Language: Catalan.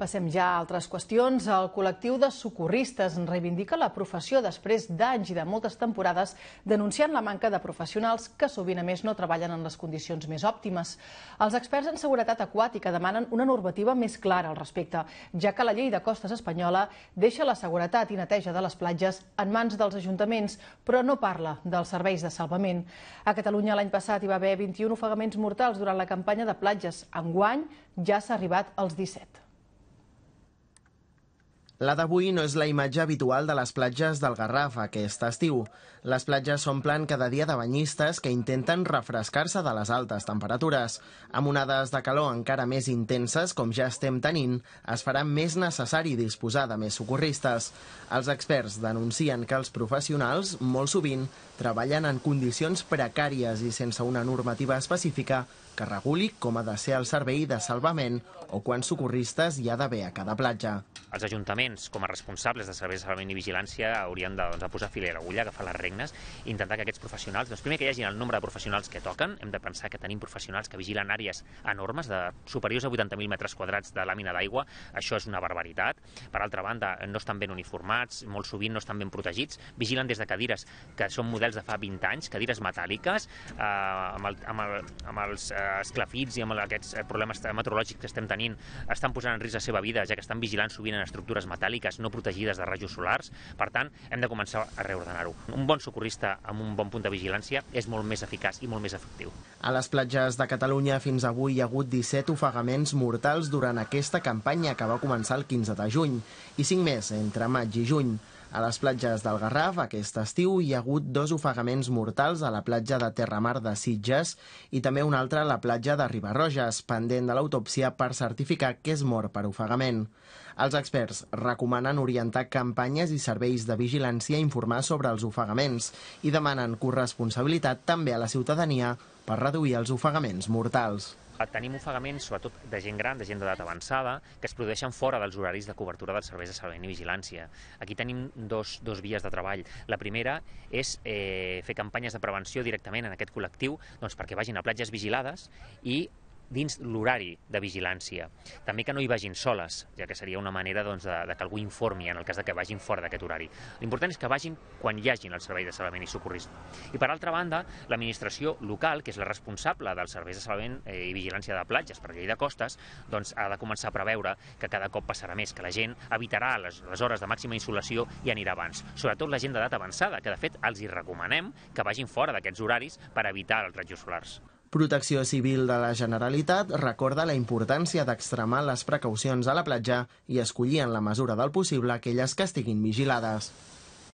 Passem ja a altres qüestions. El col·lectiu de socorristes reivindica la professió després d'anys i de moltes temporades denunciant la manca de professionals que sovint a més no treballen en les condicions més òptimes. Els experts en seguretat aquàtica demanen una normativa més clara al respecte, ja que la llei de costes espanyola deixa la seguretat i neteja de les platges en mans dels ajuntaments, però no parla dels serveis de salvament. A Catalunya l'any passat hi va haver 21 ofegaments mortals durant la campanya de platges. Enguany ja s'ha arribat als 17. La d'avui no és la imatge habitual de les platges del Garraf aquest estiu. Les platges s'omplen cada dia de banyistes que intenten refrescar-se de les altes temperatures. Amb onades de calor encara més intenses, com ja estem tenint, es farà més necessari disposar de més socorristes. Els experts denuncien que els professionals, molt sovint, treballen en condicions precàries i sense una normativa específica que reguli com ha de ser el servei de salvament o quants socorristes hi ha d'haver a cada platja. Els ajuntaments, com a responsables de serveis de salvament i vigilància, haurien de posar fil a l'agulla, agafar les regnes i intentar que aquests professionals, primer que hi hagi el nombre de professionals que toquen, hem de pensar que tenim professionals que vigilen àrees enormes, superiors a 80.000 metres quadrats de làmina d'aigua, això és una barbaritat. Per altra banda, no estan ben uniformats, molt sovint no estan ben protegits, vigilen des de cadires que són models de fa 20 anys, cadires metàl·liques, amb els esclafits i amb aquests problemes meteorològics que estem tenint, estan posant en risc la seva vida, ja que estan vigilant sovint en estructures metàl·liques no protegides de rajos solars. Per tant, hem de començar a reordenar-ho. Un bon socorrista amb un bon punt de vigilància és molt més eficaç i molt més efectiu. A les platges de Catalunya fins avui hi ha hagut 17 ofegaments mortals durant aquesta campanya que va començar el 15 de juny i 5 més entre maig i juny. A les platges del Garraf, aquest estiu, hi ha hagut 2 ofegaments mortals a la platja de Terramar de Sitges i també un altre a la platja de Riba-roges, pendent de l'autòpsia per certificar que és mort per ofegament. Els experts recomanen orientar campanyes i serveis de vigilància a informar sobre els ofegaments i demanen corresponsabilitat també a la ciutadania per reduir els ofegaments mortals. Tenim ofegaments, sobretot de gent gran, de gent d'edat avançada, que es produeixen fora dels horaris de cobertura dels serveis de salvament i vigilància. Aquí tenim dos vies de treball. La primera és fer campanyes de prevenció directament en aquest col·lectiu perquè vagin a platges vigilades i dins l'horari de vigilància. També que no hi vagin soles, ja que seria una manera de que algú informi en el cas que vagin fora d'aquest horari. L'important és que vagin quan hi hagin els serveis de salvament i socorrisme. I per altra banda, l'administració local, que és la responsable dels serveis de salvament i vigilància de platges per llei de costes, ha de començar a preveure que cada cop passarà més, que la gent evitarà les hores de màxima insolació i anirà abans. Sobretot la gent d'edat avançada, que de fet els hi recomanem que vagin fora d'aquests horaris per evitar els rajos solars. Protecció Civil de la Generalitat recorda la importància d'extremar les precaucions a la platja i escollir en la mesura del possible aquelles que estiguin vigilades.